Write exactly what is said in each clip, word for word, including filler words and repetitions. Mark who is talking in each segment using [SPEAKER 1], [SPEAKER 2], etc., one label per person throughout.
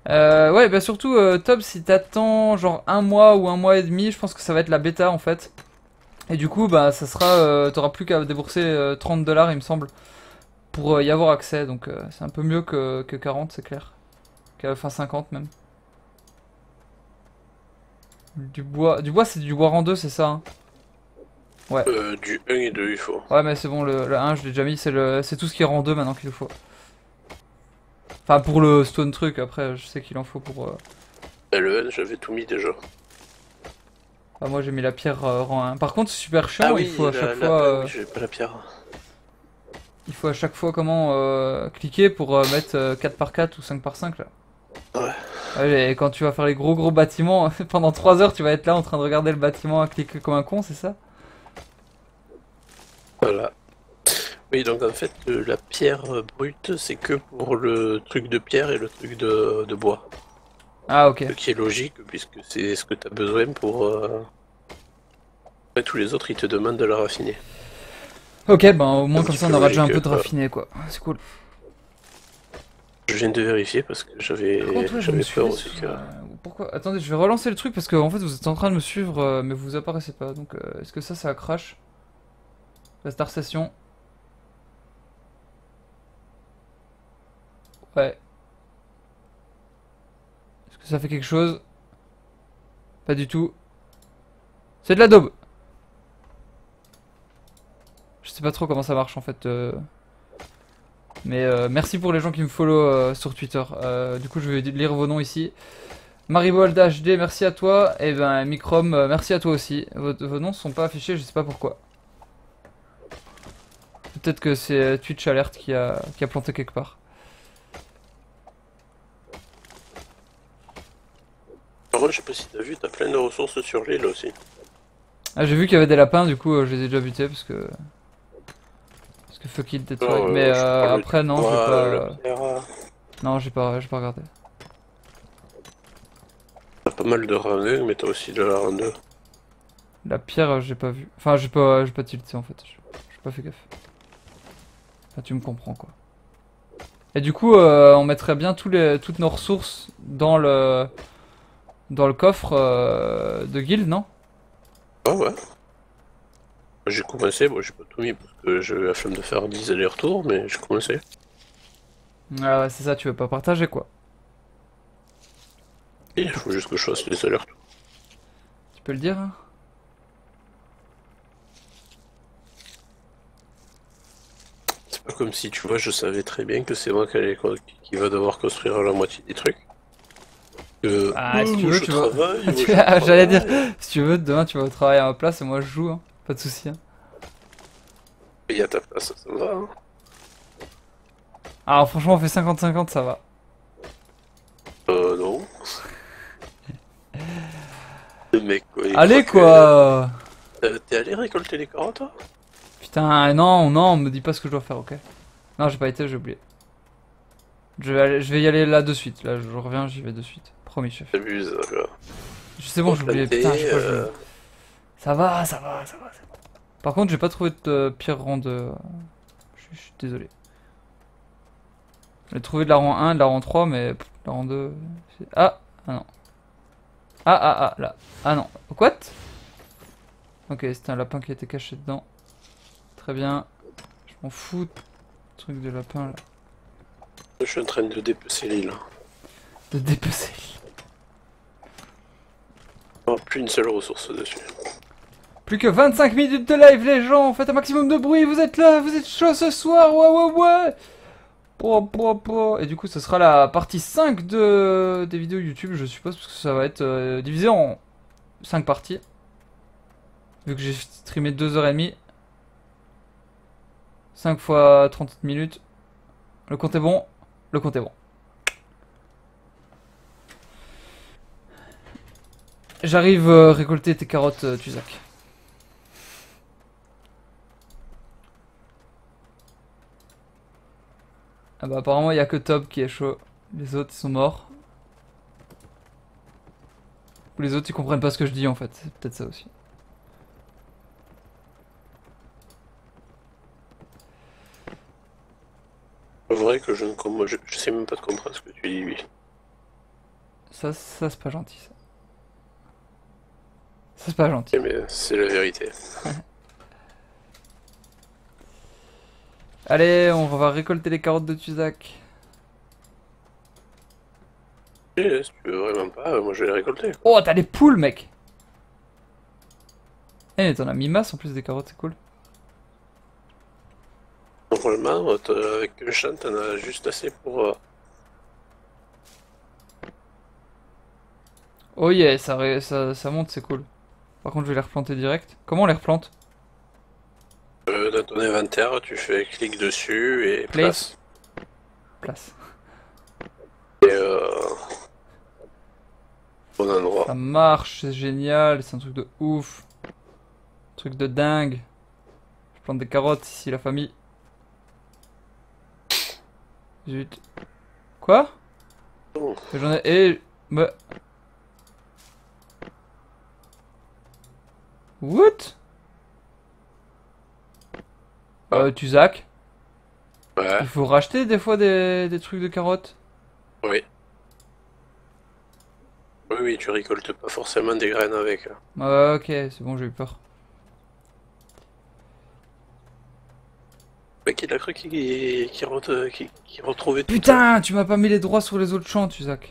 [SPEAKER 1] Euh, ouais, bah surtout, euh, Top, si t'attends genre un mois ou un mois et demi, je pense que ça va être la bêta en fait. Et du coup, bah ça sera, euh, t'auras plus qu'à débourser euh, trente dollars, il me semble, pour euh, y avoir accès. Donc euh, c'est un peu mieux que, que quarante, c'est clair. Qu'à- Enfin cinquante même. Du bois, du bois c'est du bois rang deux, c'est ça, hein? Ouais.
[SPEAKER 2] Euh, du un et deux, il faut.
[SPEAKER 1] Ouais, mais c'est bon, le, le un, je l'ai déjà mis, c'est le, c'est tout ce qui est rang deux maintenant qu'il nous faut. Enfin, pour le stone truc, après, je sais qu'il en faut pour... euh,
[SPEAKER 2] Et le N, j'avais tout mis déjà.
[SPEAKER 1] Enfin, moi j'ai mis la pierre euh, rang un. Par contre, c'est super
[SPEAKER 2] Ah
[SPEAKER 1] chiant, il faut
[SPEAKER 2] oui,
[SPEAKER 1] à chaque
[SPEAKER 2] la, la...
[SPEAKER 1] fois...
[SPEAKER 2] ah
[SPEAKER 1] euh,
[SPEAKER 2] oui, j'avais pas la pierre.
[SPEAKER 1] Il faut à chaque fois comment euh, cliquer pour euh, mettre euh, quatre par quatre ou cinq par cinq là.
[SPEAKER 2] Ouais,
[SPEAKER 1] Ouais, et quand tu vas faire les gros gros bâtiments, pendant trois heures tu vas être là en train de regarder le bâtiment à cliquer comme un con, c'est ça?
[SPEAKER 2] voilà. Oui, donc en fait, euh, la pierre euh, brute, c'est que pour le truc de pierre et le truc de, de bois.
[SPEAKER 1] Ah ok.
[SPEAKER 2] Ce qui est logique, puisque c'est ce que tu as besoin pour... euh, après, tous les autres, ils te demandent de la raffiner.
[SPEAKER 1] Ok, ben au
[SPEAKER 2] C'est
[SPEAKER 1] moins
[SPEAKER 2] un
[SPEAKER 1] comme
[SPEAKER 2] petit
[SPEAKER 1] ça
[SPEAKER 2] peu
[SPEAKER 1] on aura déjà un
[SPEAKER 2] logique,
[SPEAKER 1] peu de
[SPEAKER 2] quoi.
[SPEAKER 1] raffiné quoi. C'est cool.
[SPEAKER 2] Je viens de vérifier parce que
[SPEAKER 1] Par
[SPEAKER 2] j'avais
[SPEAKER 1] contre ouais, vous me
[SPEAKER 2] j'avais peur
[SPEAKER 1] suivez
[SPEAKER 2] aussi
[SPEAKER 1] sur...
[SPEAKER 2] que...
[SPEAKER 1] euh, Pourquoi? Attendez, je vais relancer le truc parce que en fait vous êtes en train de me suivre euh, mais vous apparaissez pas. Donc euh, est-ce que ça ça crash? La star station. Ouais. Est-ce que ça fait quelque chose? Pas du tout. C'est de la daube. Je sais pas trop comment ça marche en fait. euh, Mais euh, merci pour les gens qui me follow euh, sur Twitter. Euh, du coup, je vais lire vos noms ici. Maribold H D, merci à toi. Et ben, Microm, euh, merci à toi aussi. Vos, vos noms sont pas affichés, je sais pas pourquoi. Peut-être que c'est euh, Twitch Alert qui a, qui a planté quelque part.
[SPEAKER 2] Par contre, je sais pas si t'as vu, t'as plein de ressources sur l'île aussi.
[SPEAKER 1] Ah, j'ai vu qu'il y avait des lapins, du coup, euh, je les ai déjà butés parce que. Parce que fuck it, that's why.
[SPEAKER 2] Alors,
[SPEAKER 1] Mais
[SPEAKER 2] euh, je
[SPEAKER 1] euh,
[SPEAKER 2] parle du
[SPEAKER 1] après, non, j'ai
[SPEAKER 2] bois, euh, la
[SPEAKER 1] pas.
[SPEAKER 2] pierre...
[SPEAKER 1] Non, j'ai pas, j'ai pas regardé.
[SPEAKER 2] T'as pas mal de rang un, mais t'as aussi de la rang deux.
[SPEAKER 1] La pierre, euh, j'ai pas vu. Enfin, j'ai pas, j'ai pas tilté en fait. J'ai j'ai pas fait gaffe. Enfin, tu me comprends quoi. Et du coup, euh, on mettrait bien tous les, toutes nos ressources dans le, dans le coffre euh, de guild, non?
[SPEAKER 2] Ah ouais. J'ai commencé, bon j'ai pas tout mis parce que j'ai eu la flemme de faire dix allers-retours, mais j'ai commencé.
[SPEAKER 1] Ah ouais, c'est ça, tu veux pas partager quoi.
[SPEAKER 2] Et il faut juste que je fasse les allers-retours.
[SPEAKER 1] Tu peux le dire, hein?
[SPEAKER 2] C'est pas comme si, tu vois, je savais très bien que c'est moi qui, allais- qui va devoir construire la moitié des trucs. Que,
[SPEAKER 1] Ah, si
[SPEAKER 2] euh,
[SPEAKER 1] tu
[SPEAKER 2] moi
[SPEAKER 1] veux,
[SPEAKER 2] je
[SPEAKER 1] tu vas.
[SPEAKER 2] travaille, moi
[SPEAKER 1] Tu-
[SPEAKER 2] je
[SPEAKER 1] ah, J'allais dire,
[SPEAKER 2] travaille.
[SPEAKER 1] si tu veux, demain tu vas au travail à ma place et moi je joue, hein. Pas de soucis, hein.
[SPEAKER 2] Et à ta place, ça me va, hein.
[SPEAKER 1] Alors franchement, on fait cinquante cinquante, ça va.
[SPEAKER 2] Euh, non. Le mec, quoi, il croit
[SPEAKER 1] Allez
[SPEAKER 2] que...
[SPEAKER 1] quoi!
[SPEAKER 2] Euh, T'es allé récolter les carottes, toi?
[SPEAKER 1] Putain, non, non, me dis pas ce que je dois faire, ok? Non, j'ai pas été, j'ai oublié. Je vais, aller- je vais y aller là de suite, là je reviens, j'y vais de suite. Promis, chef.
[SPEAKER 2] T'abuses, là.
[SPEAKER 1] Je sais bon,
[SPEAKER 2] Pour
[SPEAKER 1] j'ai oublié, putain, à
[SPEAKER 2] planter,
[SPEAKER 1] chaque fois je.
[SPEAKER 2] euh...
[SPEAKER 1] Ça va, ça va, ça va, c'est bon. Par contre, j'ai pas trouvé de euh, pire rang de. Je je suis désolé. J'ai trouvé de la rang un, de la rang trois, mais pff, la rang deux. c'est- Ah! Ah non. Ah ah ah, là. Ah non. What? Ok, c'était un lapin qui était caché dedans. Très bien. Je m'en fous. Truc de lapin là.
[SPEAKER 2] je suis en train de dépecer l'île.
[SPEAKER 1] De dépecer.
[SPEAKER 2] Oh, plus une seule ressource dessus.
[SPEAKER 1] Plus que vingt-cinq minutes de live, les gens. Faites un maximum de bruit. Vous êtes là. Vous êtes chaud ce soir. Ouais, ouais, ouais. Po, po, po. Et du coup, ce sera la partie cinq de... des vidéos YouTube, je suppose, parce que ça va être euh, divisé en cinq parties. Vu que j'ai streamé deux heures trente. cinq fois trente minutes. Le compte est bon. Le compte est bon. J'arrive euh, récolter tes carottes, euh, Tuzak. Ah bah apparemment il y a que Top qui est chaud. Les autres ils sont morts. Ou les autres ils comprennent pas ce que je dis en fait. C'est peut-être ça aussi.
[SPEAKER 2] C'est vrai que je ne com- je, je sais même pas de comprendre ce que tu dis, lui.
[SPEAKER 1] Ça, ça c'est pas gentil ça. Ça c'est pas gentil.
[SPEAKER 2] Mais c'est la vérité.
[SPEAKER 1] Allez, on va récolter les carottes de Tuzak.
[SPEAKER 2] Et si tu veux vraiment pas, moi je vais les récolter.
[SPEAKER 1] Oh, t'as des poules, mec! Eh, mais t'en as mis masse en plus des carottes, c'est cool.
[SPEAKER 2] Normalement, avec un champ, t'en as juste assez pour... Euh...
[SPEAKER 1] Oh yeah, ça, ré- ça, ça monte, c'est cool. Par contre, je vais les replanter direct. Comment on les replante?
[SPEAKER 2] Euh, dans ton inventaire, tu fais clic dessus et
[SPEAKER 1] Place.
[SPEAKER 2] place.
[SPEAKER 1] Place.
[SPEAKER 2] Et euh... bon endroit.
[SPEAKER 1] Ça marche, c'est génial, c'est un truc de ouf. Un truc de dingue. Je plante des carottes ici, la famille. Zut. Quoi?
[SPEAKER 2] Oh.
[SPEAKER 1] J'en ai... Eh... Me... What? Euh, Tuzak?
[SPEAKER 2] Ouais,
[SPEAKER 1] Il faut racheter des fois des, des trucs de carottes?
[SPEAKER 2] oui. Oui, oui, tu récoltes pas forcément des graines avec.
[SPEAKER 1] Ah, ok, c'est bon, j'ai eu peur.
[SPEAKER 2] Mais qui l'a cru qui, qui, re- qui, qui retrouvait tout ça?
[SPEAKER 1] Putain, tu m'as pas mis les droits sur les autres champs, Tuzak.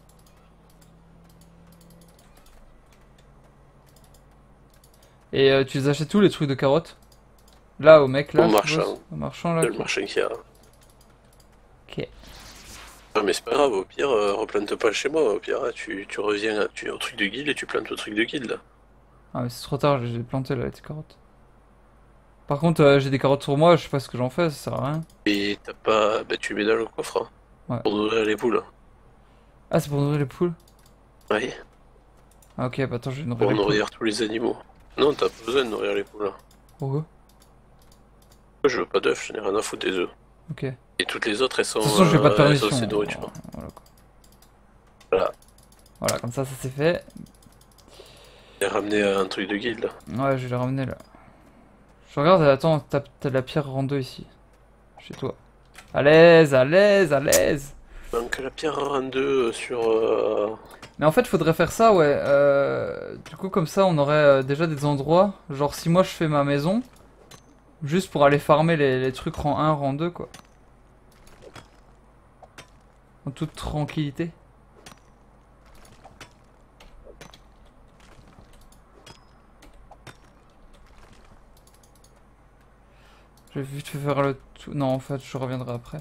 [SPEAKER 1] Et euh, tu les achètes tous les trucs de carottes? Là, au mec, là,
[SPEAKER 2] Au
[SPEAKER 1] je
[SPEAKER 2] marchand.
[SPEAKER 1] suppose. Au marchand, là.
[SPEAKER 2] C'est le
[SPEAKER 1] qui-
[SPEAKER 2] marchand qui a.
[SPEAKER 1] Ok.
[SPEAKER 2] Ah, mais c'est pas grave, au pire, euh, replante pas chez moi. Au pire, tu, tu reviens à- tu, au truc de guilde et tu plantes au truc de guilde.
[SPEAKER 1] Ah, mais c'est trop tard, j'ai planté là, les carottes. Par contre, euh, j'ai des carottes sur moi, je sais pas ce que j'en fais, ça sert à rien.
[SPEAKER 2] Et t'as pas. Bah, tu mets dans le coffre. Hein,
[SPEAKER 1] Ouais.
[SPEAKER 2] pour nourrir les poules.
[SPEAKER 1] Ah, c'est pour nourrir les poules?
[SPEAKER 2] Oui,
[SPEAKER 1] Ah, ok, bah attends, je vais nourrir
[SPEAKER 2] pour
[SPEAKER 1] les poules.
[SPEAKER 2] nourrir tous les animaux. Non, t'as pas besoin de nourrir les poules.
[SPEAKER 1] Pourquoi?
[SPEAKER 2] Je veux pas d'œufs, je n'ai rien à foutre des œufs.
[SPEAKER 1] Ok. De
[SPEAKER 2] Et toutes les autres, elles sont.
[SPEAKER 1] toute façon, j'ai pas de
[SPEAKER 2] euh, elles
[SPEAKER 1] permission.
[SPEAKER 2] sont ces nourritures.
[SPEAKER 1] Voilà, quoi.
[SPEAKER 2] Voilà.
[SPEAKER 1] Voilà, comme ça, ça c'est fait.
[SPEAKER 2] J'ai ramené un truc de guilde.
[SPEAKER 1] Ouais, je vais les ramener là. Je regarde, attends, t'as t'as de la pierre rang deux ici. Chez toi. À l'aise, à l'aise, à l'aise.
[SPEAKER 2] Donc la pierre rang deux sur. Euh...
[SPEAKER 1] Mais en fait, faudrait faire ça, ouais. Euh, du coup, comme ça, on aurait euh, déjà des endroits. Genre, si moi je fais ma maison, juste pour aller farmer les, les trucs rang un, rang deux, quoi. En toute tranquillité. Je vais vite fait faire le tout. Non, en fait, je reviendrai après.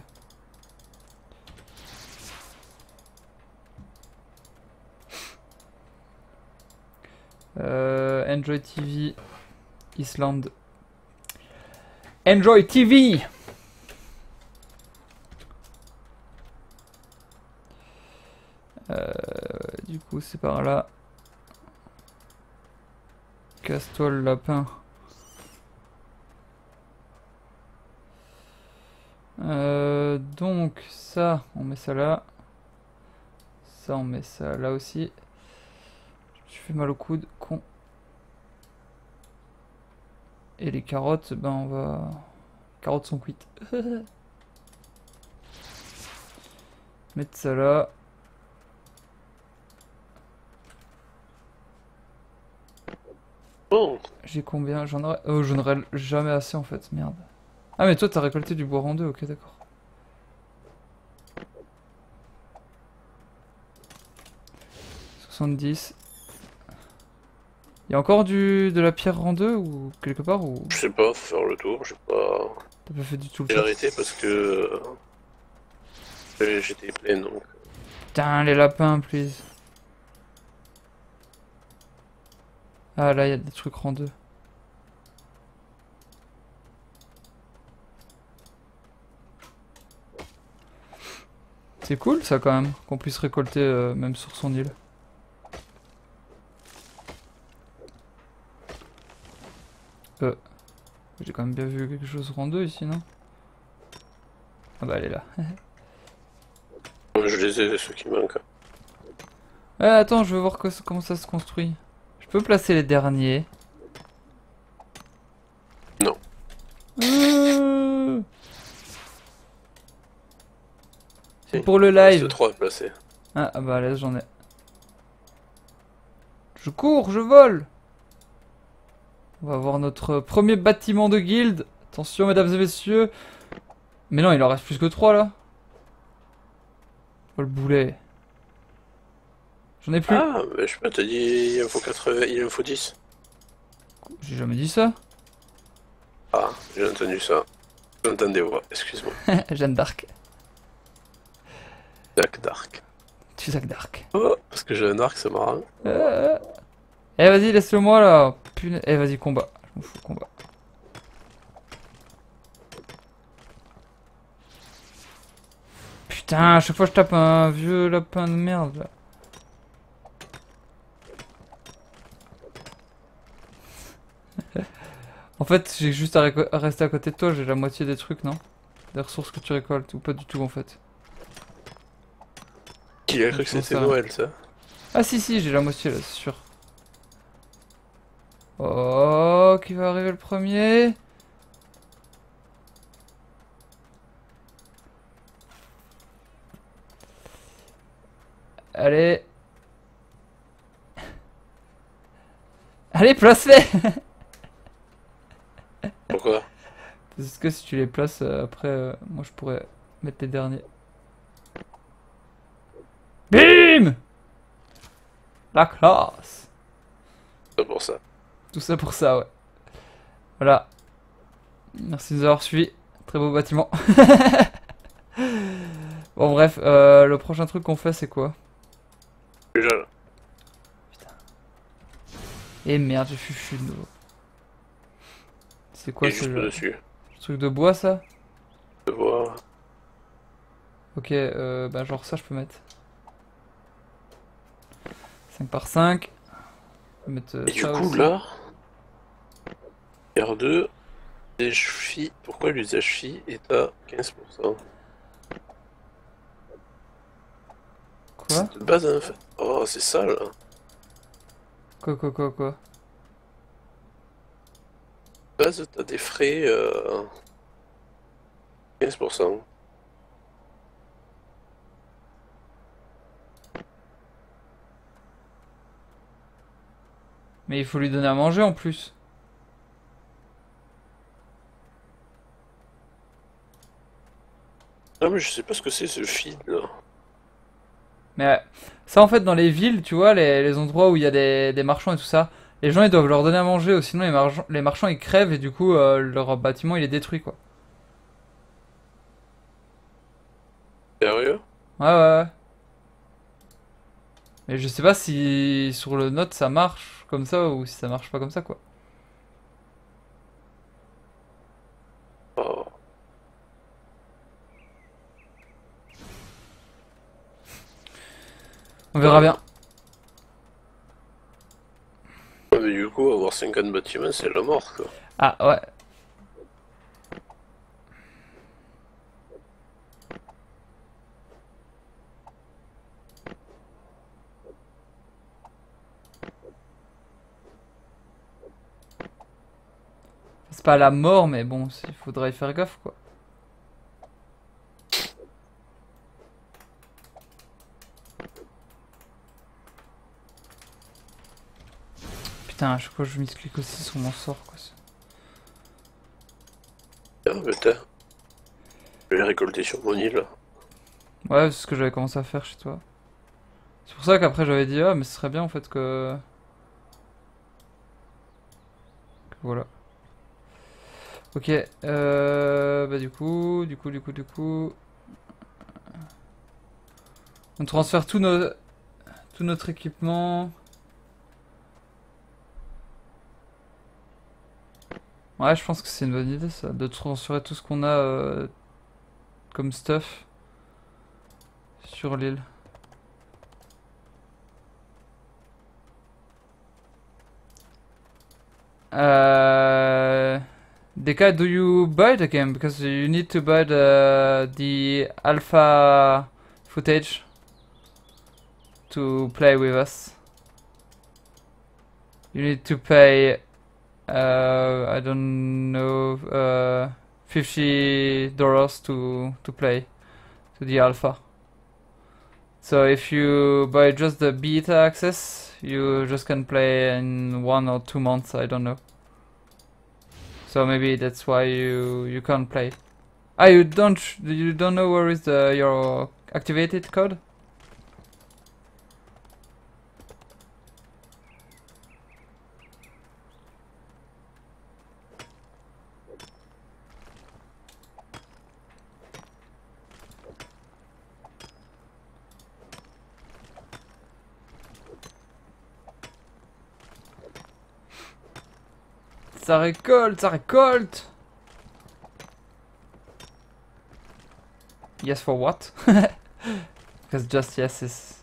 [SPEAKER 1] Euh, Enjoy T V. Island. Enjoy T V! Euh, du coup, c'est par là. Casse-toi le lapin. Euh, donc, ça, on met ça là. Ça, on met ça là aussi. Je fais mal au coude, con. Et les carottes, ben on va... Les carottes sont cuites. Mettre ça là.
[SPEAKER 2] Oh,
[SPEAKER 1] J'ai combien? J'en aurais... Oh, j'en aurais jamais assez en fait, merde. Ah mais toi t'as récolté du bois en deux, ok d'accord. soixante-dix. Il y a encore du de la pierre en deux ou quelque part ou
[SPEAKER 2] je sais pas, faut faire le tour, j'ai pas.
[SPEAKER 1] t'as pas fait du tout le
[SPEAKER 2] J'ai
[SPEAKER 1] tour?
[SPEAKER 2] arrêté parce que. euh, J'étais plein donc.
[SPEAKER 1] Putain les lapins please. Ah là il y a des trucs rang deux. C'est cool ça quand même, qu'on puisse récolter euh, même sur son île. Euh, j'ai quand même bien vu quelque chose rang deux ici, non? Ah bah elle est là.
[SPEAKER 2] Je les ai, ceux qui manquent.
[SPEAKER 1] Eh, attends, je veux voir co- comment ça se construit. Je peux placer les derniers.
[SPEAKER 2] Non.
[SPEAKER 1] Euh, C'est
[SPEAKER 2] Si,
[SPEAKER 1] pour le
[SPEAKER 2] il reste
[SPEAKER 1] live.
[SPEAKER 2] trois à placer.
[SPEAKER 1] Ah, ah bah là j'en ai. Je cours, je vole. On va avoir notre premier bâtiment de guilde. Attention, mesdames et messieurs. Mais non, il en reste plus que trois là. Oh le boulet. J'en ai plus.
[SPEAKER 2] Ah, mais je peux te dire, il en faut quatre-vingts, il en faut dix.
[SPEAKER 1] J'ai jamais dit ça.
[SPEAKER 2] Ah, j'ai entendu ça. J'entends des voix, excuse-moi.
[SPEAKER 1] Jeanne d'Arc.
[SPEAKER 2] Jack Dark.
[SPEAKER 1] Tu Jacques d'Arc.
[SPEAKER 2] Oh, parce que j'ai un arc, c'est marrant.
[SPEAKER 1] Euh... Eh vas-y, laisse-le moi là. Punaise. Eh vas-y, combat. Je m'en fous, combat. Putain, à chaque fois je tape un vieux lapin de merde là. En fait, j'ai juste à, à rester à côté de toi, j'ai la moitié des trucs, non? Des ressources que tu récoltes, ou pas du tout en fait.
[SPEAKER 2] Qui a cru que c'était Noël, ça?
[SPEAKER 1] Ah si si, j'ai la moitié là, c'est sûr. Oh, qui va arriver le premier? Allez. Allez, place-les.
[SPEAKER 2] Pourquoi?
[SPEAKER 1] Parce que si tu les places, euh, après, euh, moi je pourrais mettre les derniers. Bim! La classe!
[SPEAKER 2] C'est pour ça.
[SPEAKER 1] Tout ça pour ça, ouais. Voilà. Merci de nous avoir suivis. Très beau bâtiment. Bon, bref, euh, le prochain truc qu'on fait, c'est quoi?
[SPEAKER 2] Déjà là.
[SPEAKER 1] Et merde, j'ai fufu de nouveau. C'est quoi
[SPEAKER 2] Et
[SPEAKER 1] ce
[SPEAKER 2] juste dessus.
[SPEAKER 1] truc de bois, ça?
[SPEAKER 2] De voir.
[SPEAKER 1] Ok, euh, bah genre ça, je peux mettre. cinq par cinq. Je peux mettre, euh,
[SPEAKER 2] Et du
[SPEAKER 1] ça
[SPEAKER 2] coup,
[SPEAKER 1] aussi.
[SPEAKER 2] là, R deux, usage fee. Pourquoi l'usage fee est à quinze pour cent?
[SPEAKER 1] Quoi?
[SPEAKER 2] De base, en fait. Oh, c'est ça, là.
[SPEAKER 1] Quoi, quoi, quoi, quoi?
[SPEAKER 2] De base, t'as des frais euh, quinze pour cent.
[SPEAKER 1] Mais il faut lui donner à manger en plus.
[SPEAKER 2] Ah, mais je sais pas ce que c'est, ce feed, là.
[SPEAKER 1] Mais euh, ça, en fait, dans les villes, tu vois, les, les endroits où il y a des, des marchands et tout ça, les gens ils doivent leur donner à manger, ou sinon les, marchands- les marchands ils crèvent et du coup euh, leur bâtiment il est détruit quoi.
[SPEAKER 2] Sérieux?
[SPEAKER 1] Ouais, ouais, ouais. Mais je sais pas si sur le note ça marche comme ça ou si ça marche pas comme ça quoi.
[SPEAKER 2] Oh.
[SPEAKER 1] On verra bien.
[SPEAKER 2] Ouais, mais du coup, avoir cinquante bâtiments, c'est la mort, quoi.
[SPEAKER 1] Ah ouais. C'est pas la mort mais bon, il faudrait y faire gaffe quoi. Putain, à chaque fois je misclique aussi sur mon sort quoi.
[SPEAKER 2] Ah, putain. Je vais les récolter sur mon île.
[SPEAKER 1] Ouais, c'est ce que j'avais commencé à faire chez toi. C'est pour ça qu'après j'avais dit ah mais ce serait bien en fait que... que voilà. Ok, euh, bah du coup, du coup, du coup, du coup, on transfère tout, nos, tout notre équipement. Ouais, je pense que c'est une bonne idée ça, de transférer tout ce qu'on a euh, comme stuff sur l'île. Uh, Deka, do you buy the game? Because you need to buy the, the alpha footage to play with us. You need to pay, uh, I don't know, uh, fifty dollars to, to play to the alpha. So if you buy just the beta access, you just can play in one or two months, I don't know. So maybe that's why you you can't play. Ah, you don't you don't know where is the your activated code? Ça récolte, ça récolte. Yes for what? Because just yes is...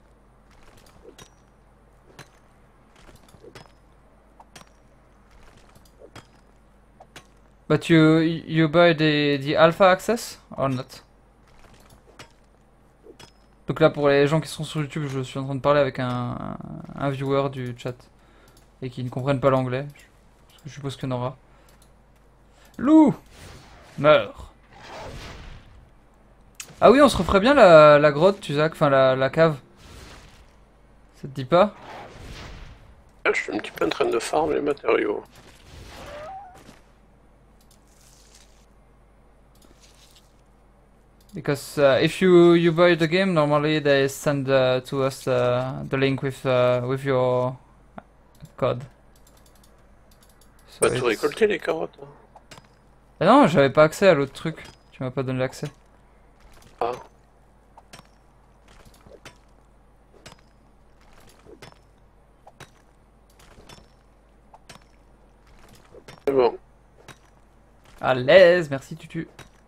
[SPEAKER 1] But you you buy the, the alpha access or not? Donc là pour les gens qui sont sur YouTube, je suis en train de parler avec un, un viewer du chat et qui ne comprennent pas l'anglais. Je suppose qu'il y en aura. Loup! Meurs! Ah oui, on se referait bien la, la grotte, tu sais, enfin la, la cave. Ça te dit pas?
[SPEAKER 2] Je suis un petit peu en train de farm les matériaux.
[SPEAKER 1] Because uh, if you you buy the game, normally they send uh, to us uh, the link with uh, with your code.
[SPEAKER 2] Tu vas tout récolter les carottes. Hein.
[SPEAKER 1] Ah non, j'avais pas accès à l'autre truc. Tu m'as pas donné l'accès.
[SPEAKER 2] Ah. C'est bon.
[SPEAKER 1] À l'aise, merci Tutu.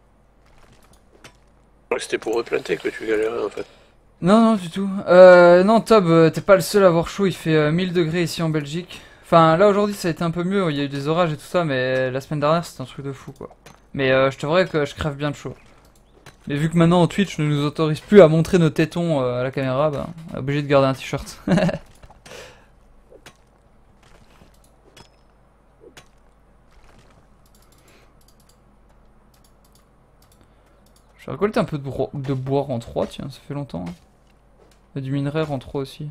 [SPEAKER 2] Je crois que c'était pour replanter que tu galérais en fait.
[SPEAKER 1] Non, non, du tout. Euh, non, Tob, euh, t'es pas le seul à avoir chaud. Il fait euh, mille degrés ici en Belgique. Enfin, là aujourd'hui ça a été un peu mieux. Il y a eu des orages et tout ça, mais la semaine dernière c'était un truc de fou quoi. Mais euh, je t'avouerais que je crève bien de chaud. Mais vu que maintenant Twitch ne nous autorise plus à montrer nos tétons euh, à la caméra, bah, on est obligé de garder un t-shirt. Je vais récolter un peu de, de bois en trois, tiens, ça fait longtemps. Hein. Il y a du minerai en trois aussi.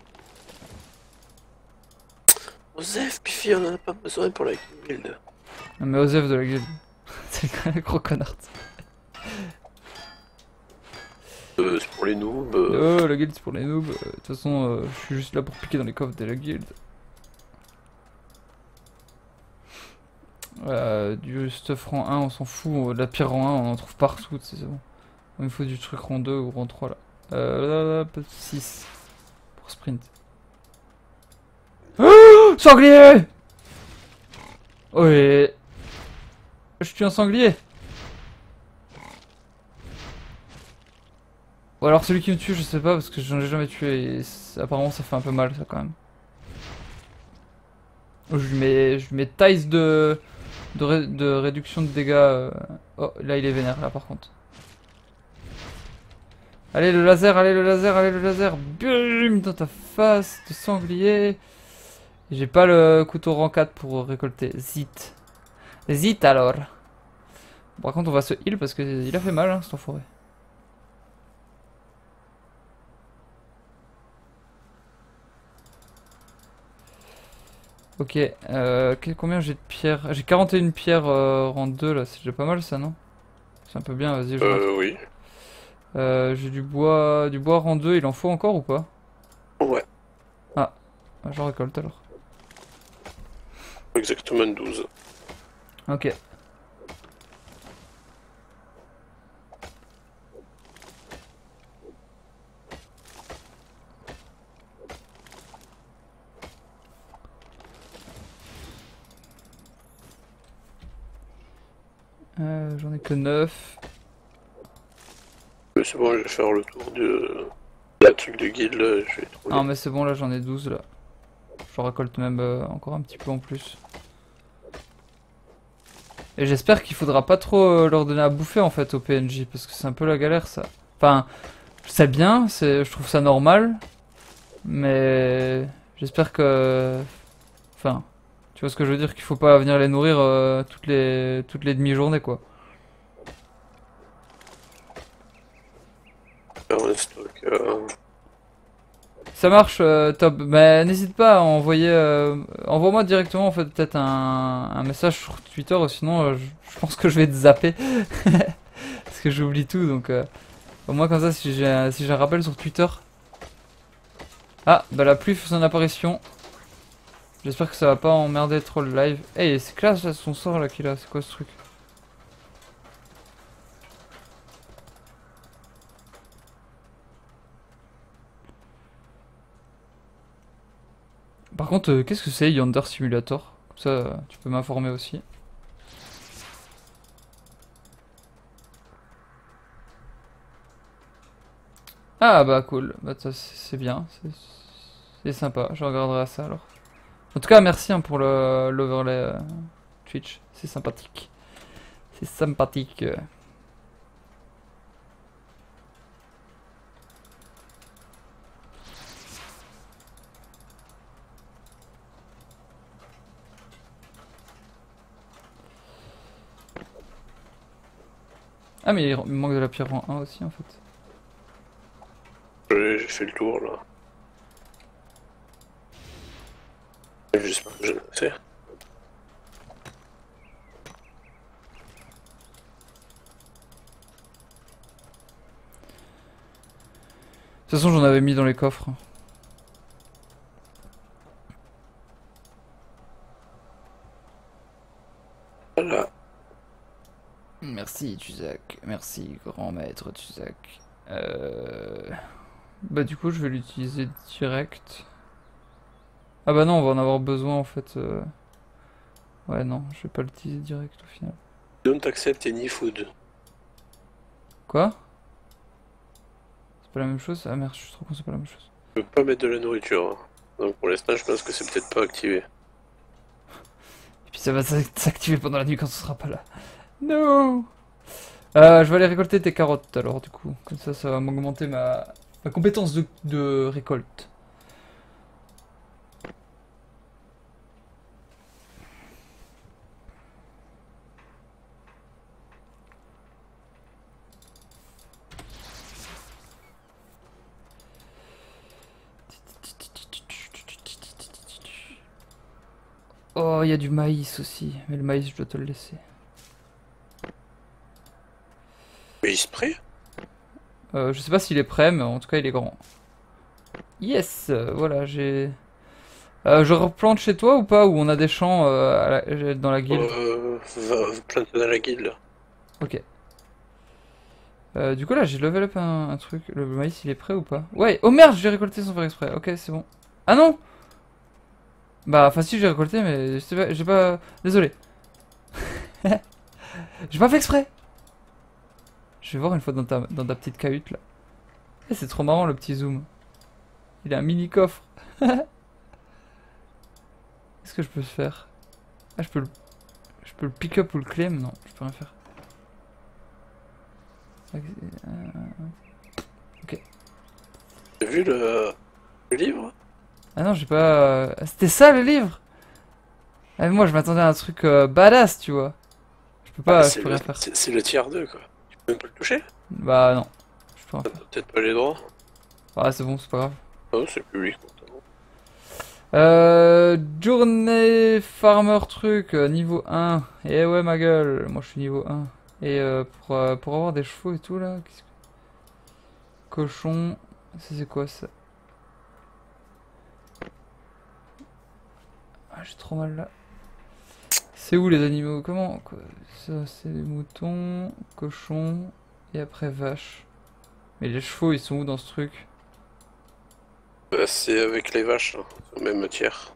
[SPEAKER 2] Osef, Pifi, on en a pas besoin pour la guilde.
[SPEAKER 1] Non mais Osef de la guilde. C'est le gros connard.
[SPEAKER 2] Euh, c'est pour les noobs. Euh...
[SPEAKER 1] Oh, la guilde c'est pour les noobs. De euh, toute façon, euh, je suis juste là pour piquer dans les coffres de la guilde. Euh, du stuff rang un, on s'en fout. De la pierre rang un, on en trouve partout, c'est bon. Il me faut du truc rang deux ou rang trois là. Euh, là, là, six. Pour sprint. Oh, sanglier! Ouais. Je tue un sanglier. Ou alors celui qui me tue, je sais pas, parce que j'en ai jamais tué et apparemment ça fait un peu mal ça quand même. Je lui mets, je lui mets taille de, de, ré, de réduction de dégâts. Euh... Oh, là il est vénère là par contre. Allez le laser, allez le laser, allez le laser. Bum dans ta face de sanglier. J'ai pas le couteau rang quatre pour récolter. Zit. Zit alors. Bon, par contre on va se heal parce qu'il a fait mal hein, cet enfoiré. Ok, euh, combien j'ai de pierres? J'ai quarante et une pierres euh, rang deux là, c'est déjà pas mal ça non? C'est un peu bien, vas-y je
[SPEAKER 2] Euh oui.
[SPEAKER 1] Euh, j'ai du bois du bois rang deux, il en faut encore ou pas?
[SPEAKER 2] Ouais.
[SPEAKER 1] Ah, j'en récolte alors.
[SPEAKER 2] Exactement douze.
[SPEAKER 1] Ok. Euh, j'en ai que neuf.
[SPEAKER 2] C'est bon, je vais faire le tour de la truc de guild là, je vais trouver.
[SPEAKER 1] Ah mais c'est bon là j'en ai douze là. J'en récolte même euh, encore un petit peu en plus. Et j'espère qu'il faudra pas trop euh, leur donner à bouffer en fait au P N J parce que c'est un peu la galère ça. Enfin, c'est bien, je trouve ça normal. Mais j'espère que... Enfin, tu vois ce que je veux dire, qu'il faut pas venir les nourrir euh, toutes les toutes les demi-journées quoi.
[SPEAKER 2] Faire un stock. Euh...
[SPEAKER 1] Ça marche, euh, top. Mais n'hésite pas à envoyer... Euh, envoie-moi directement, en fait, peut-être un, un message sur Twitter, ou sinon, euh, je, je pense que je vais te zapper. Parce que j'oublie tout, donc... Euh, au moins, comme ça, si j'ai si j'ai un rappel sur Twitter... Ah, bah la pluie fait son apparition. J'espère que ça va pas emmerder trop le live. Hey, c'est classe, là, son sort, là, qu'il a. C'est quoi, ce truc? Par contre, euh, qu'est-ce que c'est Yonder Simulator? Comme ça, euh, tu peux m'informer aussi. Ah bah cool, bah, ça, c'est c'est bien, c'est c'est sympa, je regarderai ça alors. En tout cas, merci hein, pour le l'overlay euh, Twitch, c'est sympathique. C'est sympathique. euh. Ah mais il il manque de la pierre en un aussi en fait.
[SPEAKER 2] J'ai j'ai fait le tour là. J'espère que je vais le faire.
[SPEAKER 1] De toute façon, j'en avais mis dans les coffres.
[SPEAKER 2] Voilà.
[SPEAKER 1] Merci Tuzak, merci grand maître Tuzak. Euh... Bah du coup je vais l'utiliser direct. Ah bah non, on va en avoir besoin en fait. euh. Ouais non, je vais pas l'utiliser direct au final.
[SPEAKER 2] Don't accept any food.
[SPEAKER 1] Quoi? C'est pas la même chose? Ah merde, je suis trop con, c'est pas la même chose.
[SPEAKER 2] Je peux pas mettre de la nourriture. hein. Donc pour l'instant, je pense que c'est peut-être pas activé.
[SPEAKER 1] Et puis ça va s'ac- s'activer pendant la nuit quand ce sera pas là. No. Euh, je vais aller récolter tes carottes alors du coup. Comme ça, ça va m'augmenter ma... ma compétence de, de récolte. Oh, il y a du maïs aussi. Mais le maïs, je dois te le laisser.
[SPEAKER 2] Mais il se prêt?
[SPEAKER 1] Euh, je sais pas s'il est prêt, mais en tout cas, il est grand. Yes, euh, voilà, j'ai... Euh, je replante chez toi ou pas? Ou on a des champs euh, à la- dans la guilde?
[SPEAKER 2] Euh, va, va planter dans la guilde là.
[SPEAKER 1] Ok. Euh, du coup là j'ai level up un, un truc. Le maïs il est prêt ou pas? Ouais. Oh merde, j'ai récolté sans faire exprès. Ok, c'est bon. Ah non. Bah enfin si j'ai récolté mais j'ai pas, j'ai pas... Désolé. J'ai pas fait exprès. Je vais voir une fois dans ta, dans ta petite cahute là. Eh, c'est trop marrant le petit zoom. Il a un mini coffre. Qu'est-ce que je peux faire? Ah je peux le... Je peux le pick up ou le claim? Non, je peux rien faire. Ok.
[SPEAKER 2] T'as vu le, le livre?
[SPEAKER 1] Ah non, j'ai pas... euh, C'était ça le livre? Ah, mais moi je m'attendais à un truc euh, badass, tu vois. Je peux
[SPEAKER 2] Ah,
[SPEAKER 1] pas, je
[SPEAKER 2] c'est
[SPEAKER 1] peux
[SPEAKER 2] le,
[SPEAKER 1] rien faire.
[SPEAKER 2] c'est c'est le tiers deux quoi. Tu peux même pas le toucher?
[SPEAKER 1] Bah non, je peux rien
[SPEAKER 2] T'as
[SPEAKER 1] faire.
[SPEAKER 2] peut-être pas les droits?
[SPEAKER 1] Ah c'est bon, c'est pas grave.
[SPEAKER 2] Non, c'est public. notamment.
[SPEAKER 1] Euh... Journée Farmer truc, euh, niveau un. Eh ouais ma gueule, moi je suis niveau un. Et euh, pour, euh, pour avoir des chevaux et tout là... qu'est-ce que- Cochon... Ça c'est quoi ça? Ah j'ai trop mal là. C'est où les animaux? Comment quoi ça c'est des moutons, cochons et après vaches. Mais les chevaux ils sont où dans ce truc?
[SPEAKER 2] Bah, c'est avec les vaches, hein, au même tiers.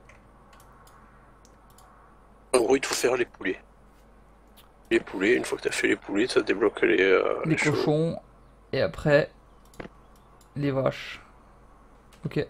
[SPEAKER 2] En gros, il faut faire les poulets. Les poulets, une fois que t'as fait les poulets, ça débloque les, euh,
[SPEAKER 1] Les
[SPEAKER 2] les chevaux.
[SPEAKER 1] cochons et après les vaches. Ok.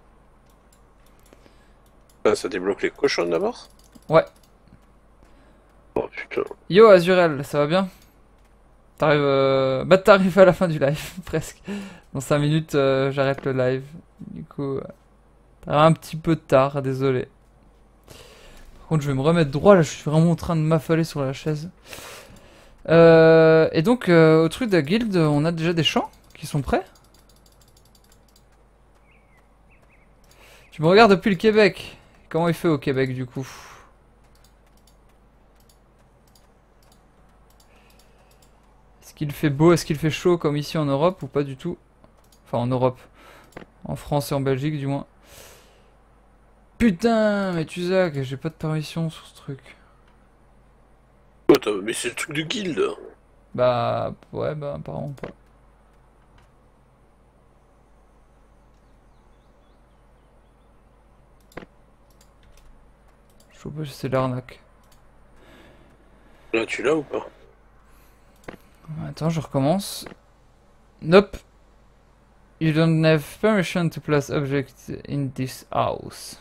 [SPEAKER 2] Ah, ça débloque les cochons d'abord?
[SPEAKER 1] Ouais.
[SPEAKER 2] Oh putain.
[SPEAKER 1] Yo Azurel, ça va bien? T'arrives euh... Bah t'arrives à la fin du live, presque. Dans cinq minutes, euh, j'arrête le live. Du coup, euh, t'arrives un petit peu tard, désolé. Par contre, je vais me remettre droit, là, je suis vraiment en train de m'affaler sur la chaise. Euh... Et donc, euh, au truc de la guilde, on a déjà des champs qui sont prêts? Tu me regardes depuis le Québec. Comment il fait au Québec du coup? Est-ce qu'il fait beau, est-ce qu'il fait chaud comme ici en Europe ou pas du tout? Enfin en Europe. En France et en Belgique du moins. Putain, mais tu sais, j'ai pas de permission sur ce truc.
[SPEAKER 2] Oh, t'as- mais c'est le truc de guilde.
[SPEAKER 1] Bah ouais, bah apparemment pas. Je sais pas si c'est l'arnaque.
[SPEAKER 2] Là, tu l'as ou pas?
[SPEAKER 1] Attends, je recommence. Nope. You don't have permission to place objects in this house.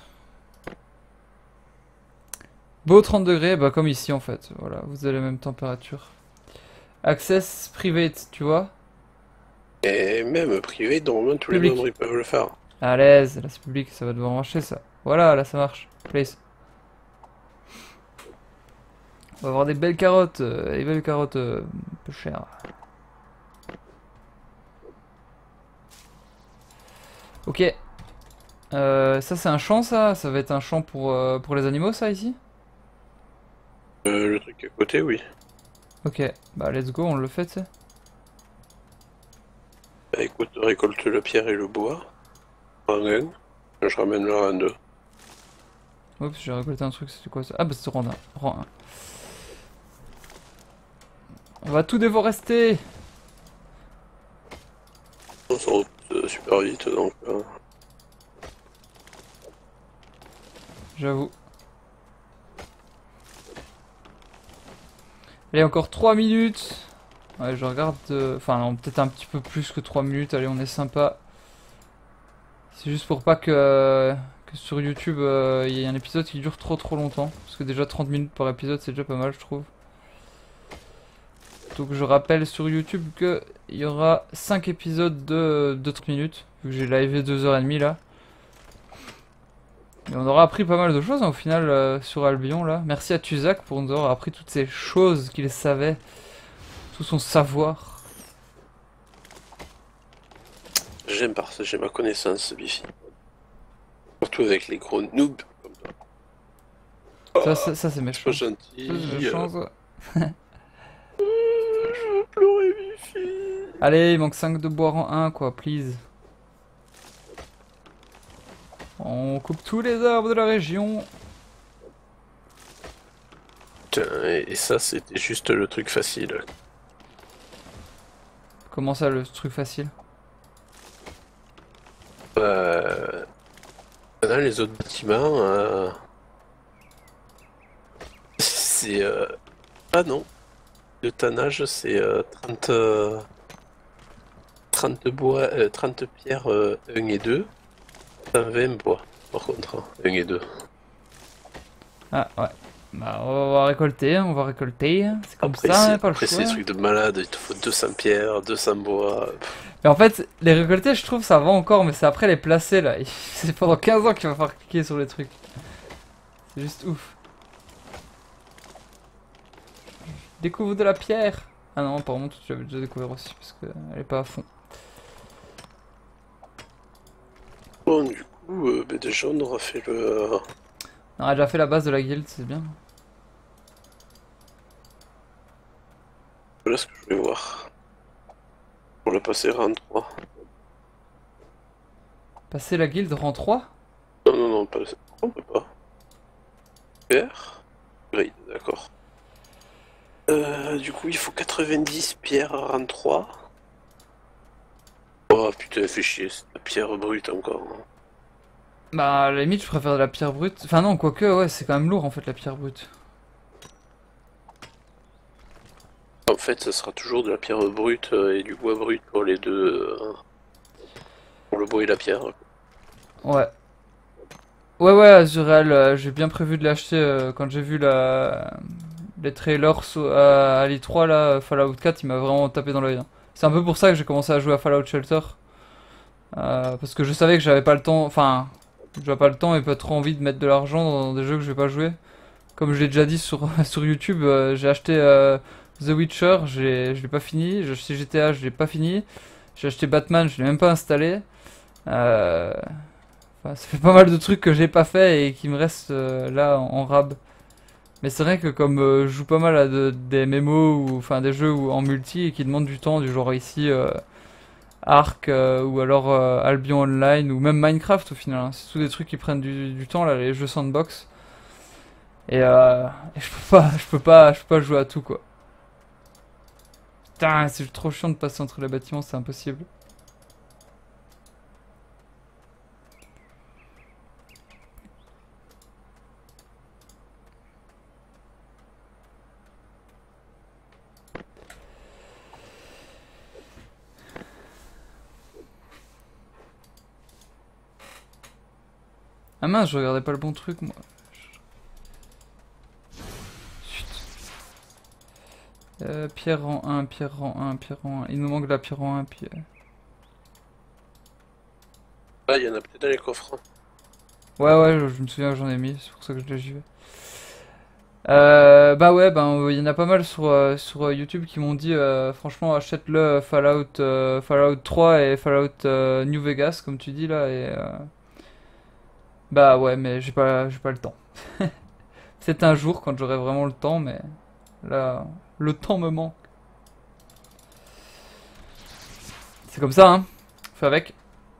[SPEAKER 1] Beau trente degrés, bah comme ici en fait. Voilà, vous avez la même température. Access private, tu vois.
[SPEAKER 2] Et même privé, normalement, tous
[SPEAKER 1] Public.
[SPEAKER 2] les membres ils peuvent le faire.
[SPEAKER 1] À l'aise, là c'est public, ça va devoir marcher ça. Voilà, là ça marche. Place. On va avoir des belles carottes, euh, des belles carottes euh, un peu chères. Ok. Euh, ça c'est un champ ça? Ça va être un champ pour, euh, pour les animaux ça ici?
[SPEAKER 2] Euh, le truc à côté, oui.
[SPEAKER 1] Ok, bah let's go, on le fait tu sais.
[SPEAKER 2] Bah écoute, récolte la pierre et le bois. En un. Je ramène le rang deux.
[SPEAKER 1] Oups, j'ai récolté un truc, c'était quoi ça? Ah bah c'est rang un. Rang un. On va tout déforester.
[SPEAKER 2] On se repousse super vite donc. Euh...
[SPEAKER 1] J'avoue. Allez, encore trois minutes. Ouais, je regarde. euh, Enfin, non, peut-être un petit peu plus que trois minutes. Allez, on est sympa. C'est juste pour pas que, que sur YouTube euh, il y ait un épisode qui dure trop trop longtemps. Parce que déjà trente minutes par épisode, c'est déjà pas mal, je trouve. Donc, je rappelle sur YouTube qu'il y aura cinq épisodes de, de trente minutes. Vu que j'ai live deux heures trente là. Et on aura appris pas mal de choses hein, au final euh, sur Albion là. Merci à Tuzak pour nous avoir appris toutes ces choses qu'il savait. Tout son savoir.
[SPEAKER 2] J'aime parce que j'ai ma connaissance, Bifi. Surtout avec les gros noobs comme toi.
[SPEAKER 1] Ça, ça, ça c'est
[SPEAKER 2] C'est
[SPEAKER 1] méchant.
[SPEAKER 2] pas
[SPEAKER 1] Ça,
[SPEAKER 2] gentil.
[SPEAKER 1] c'est méchant, ça.
[SPEAKER 2] Je veux pleurer, Bifi.
[SPEAKER 1] Allez, il manque cinq de boire en un quoi, please. On coupe tous les arbres de la région.
[SPEAKER 2] Tiens, et, et ça c'était juste le truc facile.
[SPEAKER 1] Comment ça, le truc facile?
[SPEAKER 2] Euh... Dans les autres bâtiments, euh... c'est... Euh... Ah non. Le tannage c'est euh, trente... Euh... trente bois, euh, trente pierres euh, un et deux. cent vingt bois, par contre, hein, un et deux.
[SPEAKER 1] Ah ouais. Bah on va récolter, on va récolter. C'est comme
[SPEAKER 2] Après,
[SPEAKER 1] ça,
[SPEAKER 2] c'est
[SPEAKER 1] hein, pas le
[SPEAKER 2] après,
[SPEAKER 1] choix.
[SPEAKER 2] c'est des trucs de malade, il te faut deux cents pierres, deux cents bois.
[SPEAKER 1] Mais en fait, les récolter, je trouve ça va encore, mais c'est après les placer là. C'est pendant quinze ans qu'il va falloir cliquer sur les trucs. C'est juste ouf. Découvre de la pierre. Ah non, apparemment, toi, tu l'avais déjà découvert aussi, parce qu'elle est pas à fond.
[SPEAKER 2] Bon, du coup, euh, ben déjà, on aura fait le...
[SPEAKER 1] On a déjà fait la base de la guilde, c'est bien.
[SPEAKER 2] Voilà ce que je voulais voir. Pour le passer rang trois.
[SPEAKER 1] Passer la guilde rang trois?
[SPEAKER 2] Non, non, non, pas... on peut pas. Pierre. Oui, d'accord. Euh, du coup, il faut quatre-vingt-dix pierres à rang trois. Oh putain, fait chier, c'est la pierre brute encore.
[SPEAKER 1] Bah, à la limite, je préfère de la pierre brute. Enfin, non, quoique, ouais, c'est quand même lourd en fait, la pierre brute.
[SPEAKER 2] En fait, ça sera toujours de la pierre brute euh, et du bois brut pour les deux. Euh, pour le bois et la pierre.
[SPEAKER 1] Ouais. Ouais, ouais, Azurel, euh, j'ai bien prévu de l'acheter euh, quand j'ai vu la... les trailers so- à, à l'I trois, là, Fallout quatre, il m'a vraiment tapé dans l'œil. Hein. C'est un peu pour ça que j'ai commencé à jouer à Fallout Shelter. Euh, parce que je savais que j'avais pas le temps, enfin, j'avais pas le temps et pas trop envie de mettre de l'argent dans des jeux que je vais pas jouer. Comme je l'ai déjà dit sur, sur YouTube, euh, j'ai acheté euh, The Witcher, j'ai- je l'ai pas fini. J'ai acheté G T A, je l'ai pas fini. J'ai acheté Batman, je l'ai même pas installé. Euh... Enfin, ça fait pas mal de trucs que j'ai pas fait et qui me restent euh, là en, en rab. Mais c'est vrai que comme euh, je joue pas mal à de- des M M O ou enfin des jeux où, en multi et qui demandent du temps, du genre ici euh, Ark euh, ou alors euh, Albion Online ou même Minecraft au final. Hein. C'est tous des trucs qui prennent du, du temps là, les jeux sandbox. Et, euh, et je peux pas, je peux pas, je peux pas jouer à tout quoi. Putain, c'est trop chiant de passer entre les bâtiments, c'est impossible. Ah mince, je regardais pas le bon truc moi. Chut. Euh, pierre rang un, pierre rang un, pierre rang un. Il nous manque la pierre rang un, puis... euh,
[SPEAKER 2] Ah, il y en a peut-être dans les coffres.
[SPEAKER 1] Ouais, ouais, je, je me souviens que j'en ai mis, c'est pour ça que je l'ai j'y vais. Euh, bah ouais, ben il y en a pas mal sur, euh, sur euh, YouTube qui m'ont dit euh, franchement achète-le euh, Fallout, euh, Fallout trois et Fallout euh, New Vegas comme tu dis là et euh, bah ouais mais j'ai pas j'ai pas le temps. C'est un jour quand j'aurai vraiment le temps mais là le temps me manque. C'est comme ça hein. Fais avec.